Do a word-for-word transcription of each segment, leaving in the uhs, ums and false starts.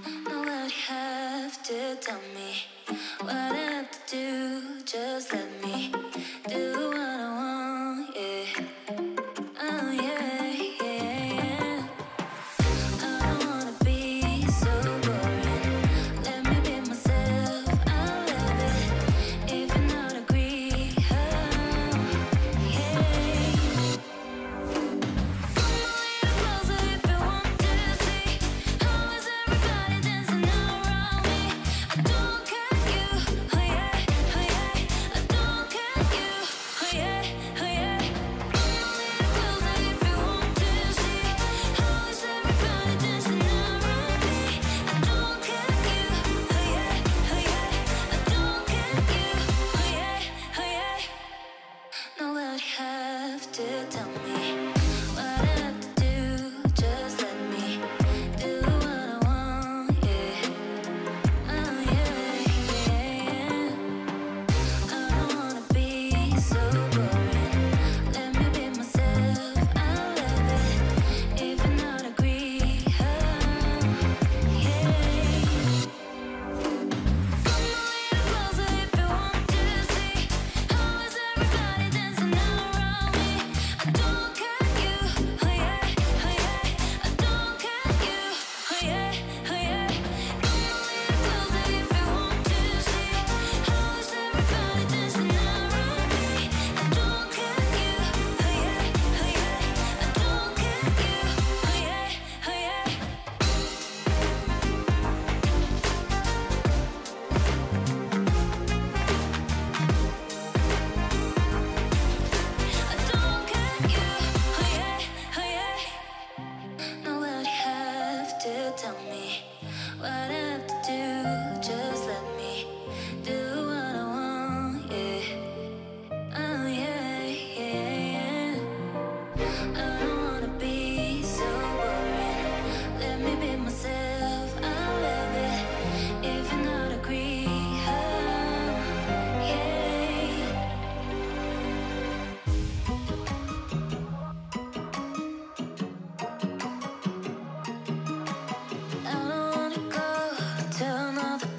Nobody have to tell me what I have to do. Just let me do what I want, yeah. Oh yeah, yeah, yeah. I don't wanna be so boring. Let me be myself, I love it. If you not agree, oh yeah. Pull me closer if you want to see how is everybody dancing around me. I don't care you, oh yeah, oh yeah. I don't care you, oh yeah, oh yeah. Pull me closer if you want to see how is everybody dancing around me. I don't care you, oh yeah, oh yeah. I don't care you, oh yeah, oh yeah. Nobody have to tell me what I have to do. Just let me do what I want, yeah. Oh yeah, yeah, yeah. I don't wanna be so boring. Let me be myself, I love it. If you not agree, oh yeah. Come a little closer if you want to see how is everybody dancing around me. I don't care you, oh yeah, oh yeah. I don't care you, oh yeah, oh yeah. Come a little closer if you want to see how is everybody dancing around me. I don't care you, oh yeah, oh yeah. I don't care you, oh yeah, oh yeah. I don't care you, oh yeah, oh yeah. Nobody have to tell me what I have to do. Just let me do what I want, yeah. Oh yeah, yeah, yeah. I don't wanna be so boring. Let me be myself, I love it. If you not agree, oh yeah. I don't wanna go to another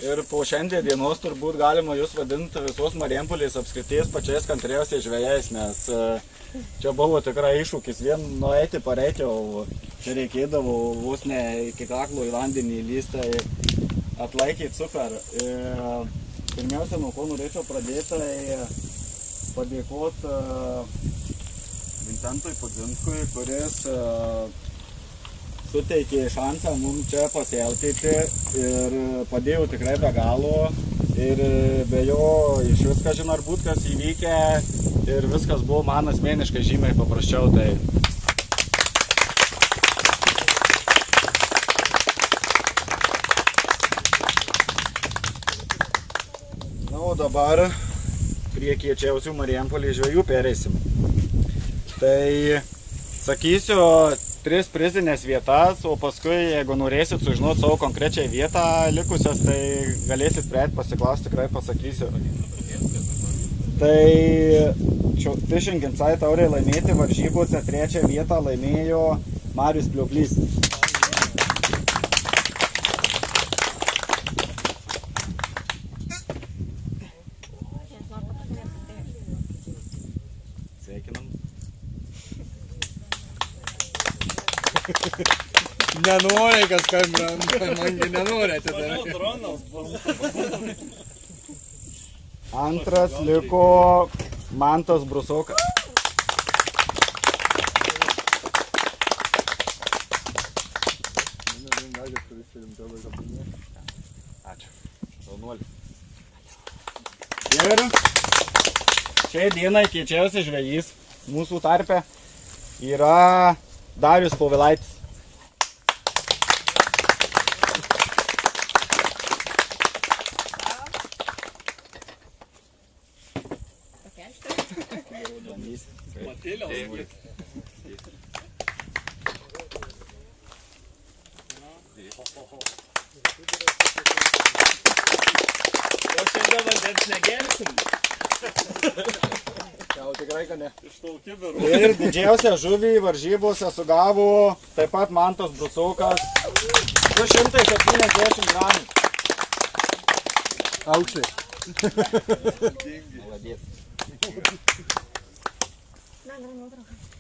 Ir po šiandien dienos turbūt galima jūs vadinti visos Marijampolės apskrities pačiais kantriausiais žvejais, nes čia buvo tikrai iššūkis vien nueiti pareiti, o čia reikėdavo vos ne iki kaklo į vandenį lysti, atlaikyti super. Ir pirmiausia, nuo ko norėčiau pradėti, padėkoti Vincentui Pudzinskui, kuris suteikė šansą mums čia pasielkyti ir padėjo tikrai be galo. Ir be jo iš viskas žin ar būt kas įvykę ir viskas buvo man asmeniškai žymiai paprasčiau. Tai. Na, o dabar prie kiečiausių Marijampolės žvejų pereisim. Tai sakysiu tris prizinės vietas, o paskui, jeigu norėsit sužinoti savo konkrečią vietą likusias, tai galėsit prieiti pasiklausti, tikrai pasakysiu. Tai Fishing Insight taurė laimėti varžybose trečią vietą laimėjo Marius Plioplys. Sveikinam. Nenori, kas skambina, mangi nenori atidaryti. Antras liko Mantas Brusokas. Ačiū. Jaunuolis. Ir šiai dienai kiečiausias žvejys mūsų tarpe yra Darius Povilaitis. O šiandien vandens negersim. Jau tikrai, kad ne. Iš tų kibirų. Ir didžiausią žuvį varžybose sugavo taip pat Mantas Brusokas du šimtai septyniasdešimt gramų. Aukštai. Maladės. Na, gal nuotrauką.